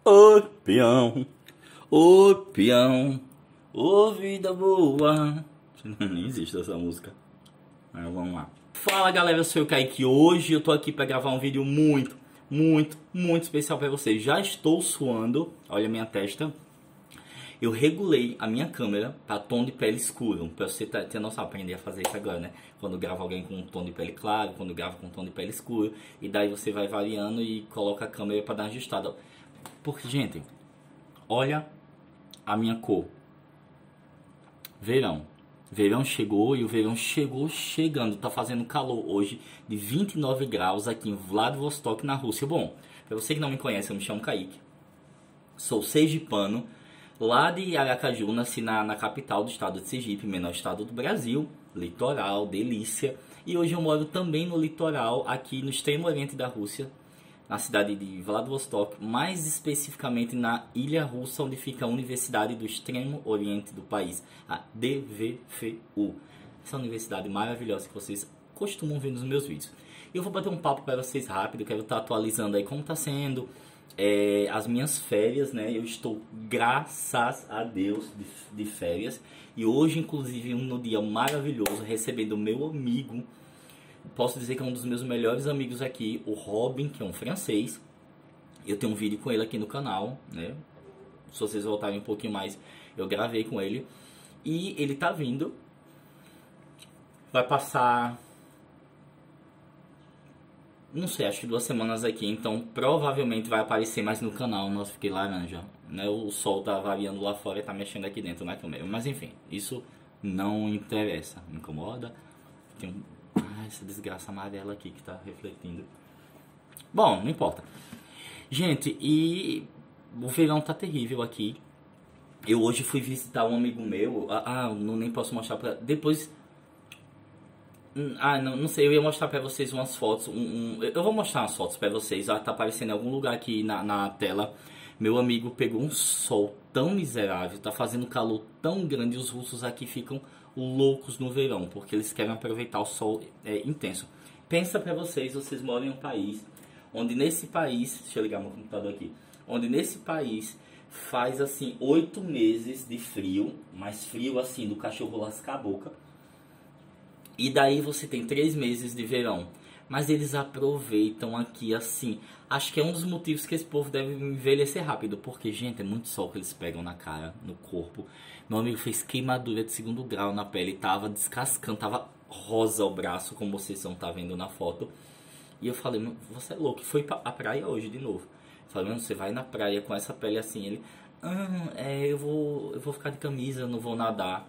Ô peão, ô peão, ô vida boa. Nem existe essa música. Mas vamos lá. Fala galera, eu sou o Kaique. Hoje eu tô aqui pra gravar um vídeo muito especial pra vocês. Já estou suando, olha a minha testa. Eu regulei a minha câmera para tom de pele escuro, para você ter noção, aprender a fazer isso agora, né? Quando grava alguém com um tom de pele claro, quando grava com um tom de pele escuro, e daí você vai variando e coloca a câmera para dar uma ajustada. Porque, gente, olha a minha cor. Verão. Verão chegou e o verão chegou chegando. Tá fazendo calor hoje de 29 graus aqui em Vladivostok, na Rússia. Bom, para você que não me conhece, eu me chamo Kaique. Sou sergipano. Lá de Aracaju, nasci na capital do estado de Sergipe, menor estado do Brasil, litoral, delícia. E hoje eu moro também no litoral, aqui no extremo oriente da Rússia, na cidade de Vladivostok, mais especificamente na ilha russa, onde fica a Universidade do Extremo Oriente do país, a DVFU. Essa universidade maravilhosa que vocês costumam ver nos meus vídeos. Eu vou bater um papo para vocês rápido, quero estar atualizando aí como está sendo as minhas férias, né? Eu estou, graças a Deus, de férias. E hoje, inclusive, no dia maravilhoso, recebendo o meu amigo. Posso dizer que é um dos meus melhores amigos aqui, o Robin, que é um francês. Eu tenho um vídeo com ele aqui no canal, né? Se vocês voltarem um pouquinho mais, eu gravei com ele. E ele tá vindo. Vai passar, não sei, acho que 2 semanas aqui, então provavelmente vai aparecer mais no canal. Nossa, fiquei laranja, né? O sol tá variando lá fora e tá mexendo aqui dentro na câmera. Mas enfim, isso não interessa. Me incomoda. Tem essa desgraça amarela aqui que tá refletindo. Bom, não importa. Gente, e o verão tá terrível aqui. Eu hoje fui visitar um amigo meu. Não, nem posso mostrar pra... Depois... não sei, eu ia mostrar pra vocês umas fotos. Eu vou mostrar umas fotos pra vocês. Tá aparecendo em algum lugar aqui na tela. Meu amigo pegou um sol tão miserável, tá fazendo calor tão grande. Os russos aqui ficam loucos no verão, porque eles querem aproveitar o sol intenso. Pensa pra vocês moram em um país onde nesse país, deixa eu ligar meu computador aqui, onde nesse país faz assim 8 meses de frio, mas frio assim do cachorro lascar a boca. E daí você tem 3 meses de verão. Mas eles aproveitam aqui assim. Acho que é um dos motivos que esse povo deve envelhecer rápido. Porque, gente, é muito sol que eles pegam na cara, no corpo. Meu amigo fez queimadura de 2º grau na pele. Tava descascando, tava rosa o braço, como vocês estão vendo na foto. E eu falei, você é louco, foi pra praia hoje de novo. Eu falei, mano, você vai na praia com essa pele assim. Ele, eu vou ficar de camisa, não vou nadar.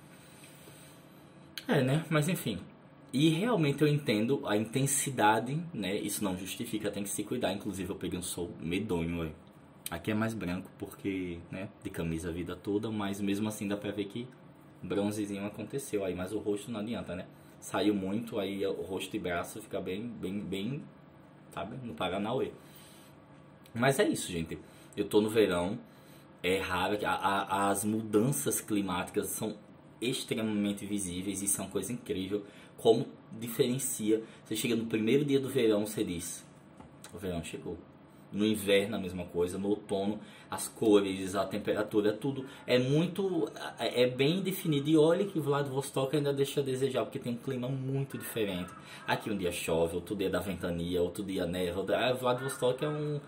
Né? Mas enfim. E realmente eu entendo a intensidade, né? Isso não justifica, tem que se cuidar. Inclusive eu peguei um sol medonho, véio. Aqui é mais branco porque, né? De camisa a vida toda, mas mesmo assim dá pra ver que bronzezinho aconteceu aí. Mas o rosto não adianta, né? Saiu muito, aí o rosto e braço fica bem, sabe? No Paranauê. Mas é isso, gente. Eu tô no verão. É raro, as mudanças climáticas são extremamente visíveis. Isso é uma coisa incrível. Como diferencia. Você chega no primeiro dia do verão, você diz, o verão chegou. No inverno a mesma coisa, no outono as cores, a temperatura, tudo é muito, bem definido. E olha que Vladivostok ainda deixa a desejar, porque tem um clima muito diferente. Aqui um dia chove, outro dia dá ventania, outro dia neva. Vladivostok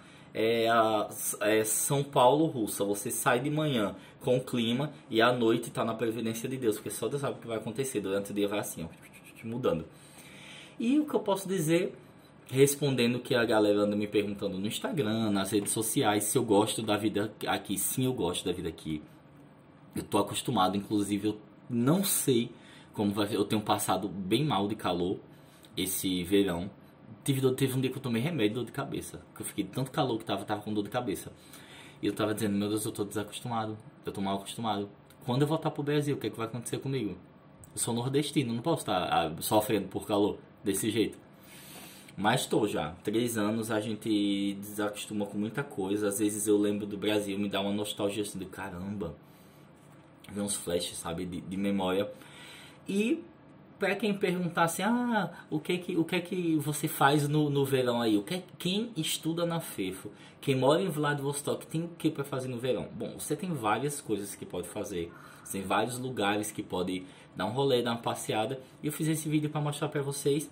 é São Paulo russa. Você sai de manhã com o clima e à noite tá na previdência de Deus, porque só Deus sabe o que vai acontecer. Durante o dia vai assim, ó, mudando. E o que eu posso dizer, respondendo que a galera anda me perguntando no Instagram, nas redes sociais, se eu gosto da vida aqui. Sim, eu gosto da vida aqui. Eu tô acostumado, inclusive eu não sei como vai ser. Eu tenho passado bem mal de calor esse verão. Teve um dia que eu tomei remédio de dor de cabeça, que eu fiquei de tanto calor que tava com dor de cabeça. E eu tava dizendo, meu Deus, eu tô desacostumado, eu tô mal acostumado. Quando eu voltar pro Brasil, o que é que vai acontecer comigo? Eu sou nordestino, não posso estar sofrendo por calor desse jeito. Mas estou já. 3 anos a gente desacostuma com muita coisa. Às vezes eu lembro do Brasil, me dá uma nostalgia assim do caramba. Vem uns flashes, sabe, de memória. E Pra quem perguntasse, o que é que você faz no verão aí? Quem estuda na FEFO, quem mora em Vladivostok tem o que para fazer no verão? Bom, você tem várias coisas que pode fazer, você tem vários lugares que pode dar um rolê, dar uma passeada. E eu fiz esse vídeo para mostrar para vocês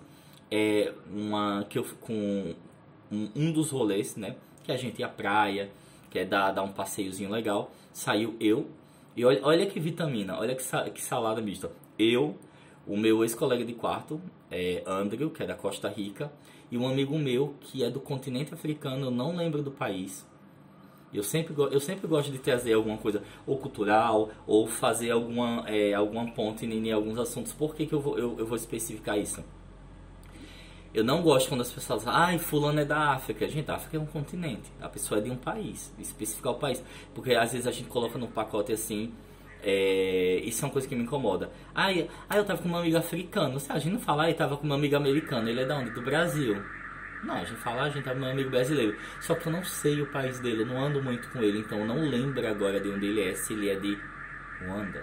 um dos rolês, né? Que a gente ia à praia, que é dar um passeiozinho legal. Saiu eu, e olha que vitamina, olha que salada mista. Eu, o meu ex-colega de quarto, Andrew, que é da Costa Rica, e um amigo meu que é do continente africano, eu não lembro do país. Eu sempre gosto de trazer alguma coisa, ou cultural, ou fazer alguma ponte em alguns assuntos. Por que eu vou especificar isso? Eu não gosto quando as pessoas falam, fulano é da África. Gente, a África é um continente, a pessoa é de um país, especificar o país. Porque às vezes a gente coloca num pacote assim, isso é uma coisa que me incomoda. Eu tava com um amigo africano. A gente não fala, eu tava com um amigo americano. Ele é da onde? Do Brasil. Não, a gente fala, a gente tava com um amigo brasileiro. Só que eu não sei o país dele, eu não ando muito com ele. Então eu não lembro agora de onde ele é, se ele é de Ruanda.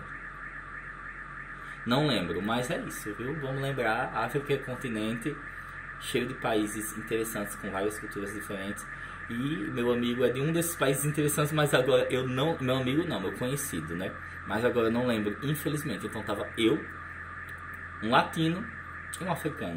Não lembro, mas é isso, viu? Vamos lembrar, a África é continente cheio de países interessantes, com várias culturas diferentes. E meu amigo é de um desses países interessantes, mas agora eu não... Meu amigo não, meu conhecido, né? Mas agora eu não lembro, infelizmente. Então tava eu, um latino e um africano.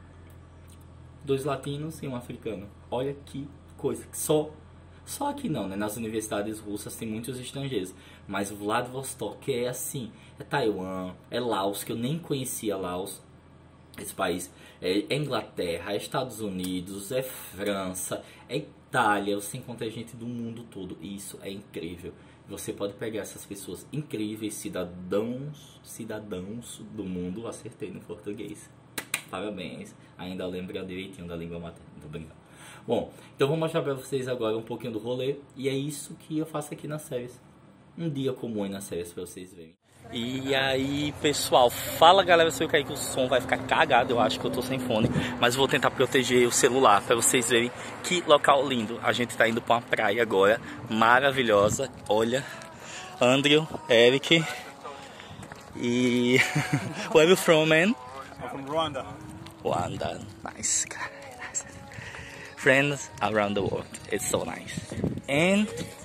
2 latinos e um africano. Olha que coisa. Só aqui não, né? Nas universidades russas tem muitos estrangeiros. Mas Vladivostok é assim. É Taiwan, é Laos, que eu nem conhecia Laos. Esse país é Inglaterra, é Estados Unidos, é França, é Itália. Você encontra gente do mundo todo e isso é incrível. Você pode pegar essas pessoas incríveis, cidadãos do mundo. Acertei no português. Parabéns. Ainda lembro direitinho da língua materna. Tô brincando. Bom, então vou mostrar pra vocês agora um pouquinho do rolê. E é isso que eu faço aqui nas séries. Um dia comum aí nas séries pra vocês verem. E aí, pessoal, fala galera, se eu cair que o som vai ficar cagado, eu acho que eu tô sem fone, mas vou tentar proteger o celular pra vocês verem que local lindo. A gente tá indo pra uma praia agora, maravilhosa, olha, Andrew, Eric e... Where are you from, man? I'm from Rwanda. Rwanda, nice guy, nice. Friends around the world, it's so nice. And...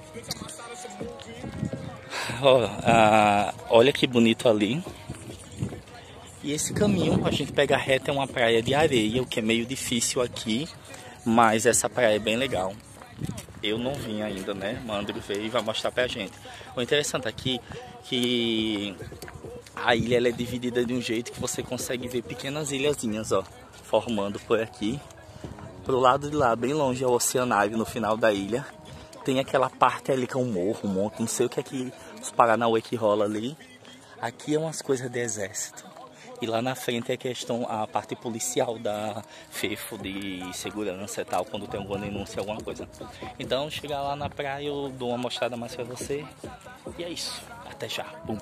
olha que bonito ali. E esse caminho, a gente pega reto, é uma praia de areia, o que é meio difícil aqui, mas essa praia é bem legal. Eu não vim ainda, né? O Andrew veio e vai mostrar pra gente. O interessante aqui é que a ilha ela é dividida de um jeito que você consegue ver pequenas ilhazinhas, ó, formando por aqui. Pro lado de lá, bem longe, é o oceanário no final da ilha. Tem aquela parte ali que é um morro, um monte, não sei o que é que os Paranauê que rola ali. Aqui é umas coisas de exército. E lá na frente é a parte policial da FEFO, de segurança e tal, quando tem alguma denúncia, alguma coisa. Então, chegar lá na praia, eu dou uma mostrada mais pra você. E é isso. Até já. Bum.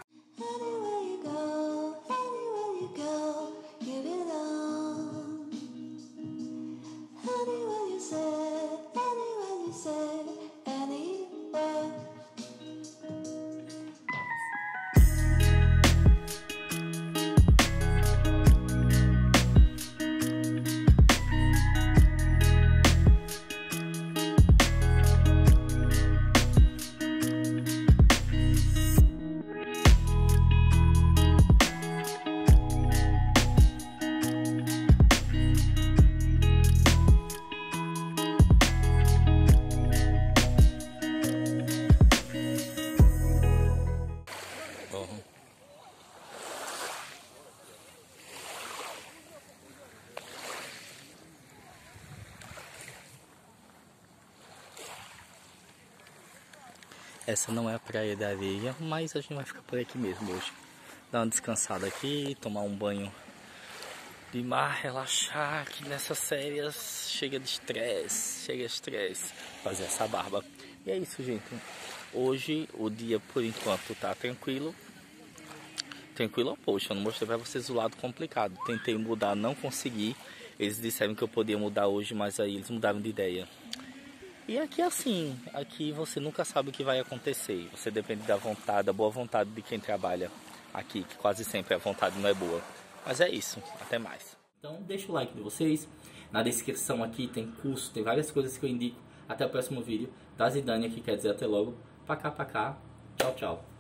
Essa não é a praia da areia, mas a gente vai ficar por aqui mesmo hoje. Dar uma descansada aqui, tomar um banho de mar, relaxar, que nessas férias chega de estresse, fazer essa barba. E é isso, gente. Hoje o dia por enquanto tá tranquilo. Tranquilo, poxa, eu não mostrei pra vocês o lado complicado. Tentei mudar, não consegui. Eles disseram que eu podia mudar hoje, mas aí eles mudaram de ideia. E aqui assim, aqui você nunca sabe o que vai acontecer. Você depende da vontade, da boa vontade de quem trabalha aqui, que quase sempre a vontade não é boa. Mas é isso, até mais. Então deixa o like de vocês. Na descrição aqui tem curso, tem várias coisas que eu indico. Até o próximo vídeo. Da Zidânia, que quer dizer até logo. Pacá, pacá. Tchau, tchau.